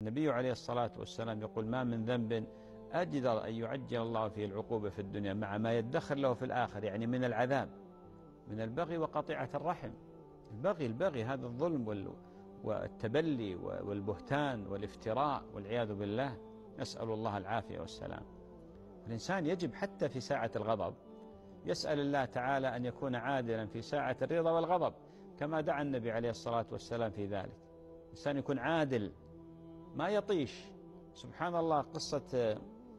النبي عليه الصلاة والسلام يقول: ما من ذنب أجدر أن يعجل الله فيه العقوبة في الدنيا مع ما يدخر له في الآخر، يعني من العذاب، من البغي وقطيعة الرحم. البغي هذا الظلم والتبلي والبهتان والافتراء والعياذ بالله، نسأل الله العافية والسلام. الإنسان يجب حتى في ساعة الغضب يسأل الله تعالى أن يكون عادلا في ساعة الرضا والغضب، كما دعا النبي عليه الصلاة والسلام في ذلك. الإنسان يكون عادل ما يطيش. سبحان الله، قصة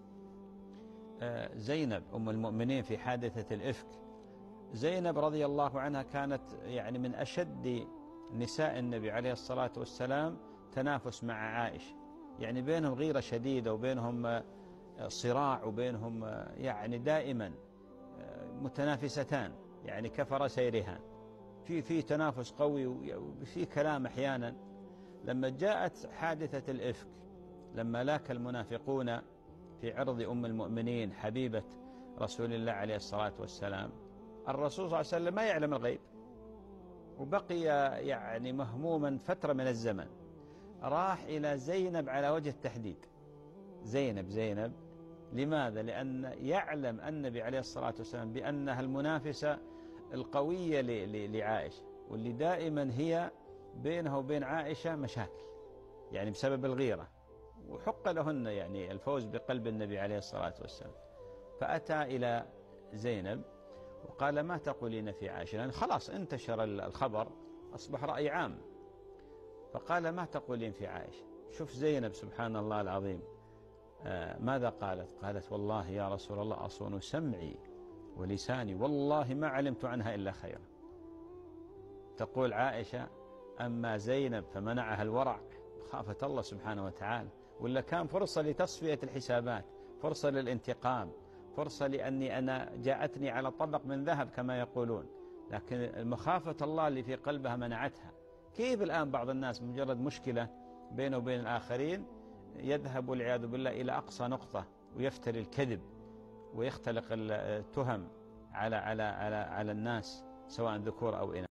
زينب أم المؤمنين في حادثة الإفك. زينب رضي الله عنها كانت يعني من أشد نساء النبي عليه الصلاة والسلام تنافس مع عائشة، يعني بينهم غيرة شديدة وبينهم صراع وبينهم يعني دائما متنافستان، يعني كفرسي رهان، في تنافس قوي وفي كلام أحيانا. لما جاءت حادثة الإفك، لما لاك المنافقون في عرض أم المؤمنين حبيبة رسول الله عليه الصلاة والسلام، الرسول صلى الله عليه وسلم ما يعلم الغيب، وبقي يعني مهموما فترة من الزمن. راح إلى زينب على وجه التحديد، زينب. لماذا؟ لأن يعلم النبي عليه الصلاة والسلام بأنها المنافسة القوية لعائشة، واللي دائما هي بينها وبين عائشة مشاكل، يعني بسبب الغيرة، وحق لهن يعني الفوز بقلب النبي عليه الصلاة والسلام. فأتى إلى زينب وقال: ما تقولين في عائشة؟ لأن خلاص انتشر الخبر، أصبح رأي عام. فقال: ما تقولين في عائشة؟ شوف زينب سبحان الله العظيم ماذا قالت؟ قالت: والله يا رسول الله أصون سمعي ولساني، والله ما علمت عنها إلا خيرا. تقول عائشة: أما زينب فمنعها الورع، خافت الله سبحانه وتعالى، ولا كان فرصة لتصفية الحسابات، فرصة للانتقام، فرصة لأني أنا جاءتني على طبق من ذهب كما يقولون، لكن مخافة الله اللي في قلبها منعتها. كيف الآن بعض الناس مجرد مشكلة بينه وبين الآخرين يذهب والعياذ بالله إلى أقصى نقطة ويفتري الكذب ويختلق التهم على الناس، سواء ذكور أو إناث.